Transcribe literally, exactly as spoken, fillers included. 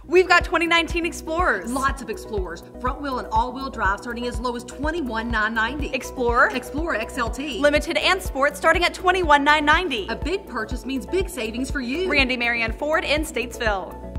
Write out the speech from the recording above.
We've got twenty nineteen Explorers. Lots of Explorers. Front wheel and all-wheel drive starting as low as twenty-one thousand nine hundred ninety dollars. Explorer. Explorer X L T. Limited and Sport starting at twenty-one thousand nine hundred ninety A dollars. big purchase means big savings for you. Randy Marion Ford in Statesville.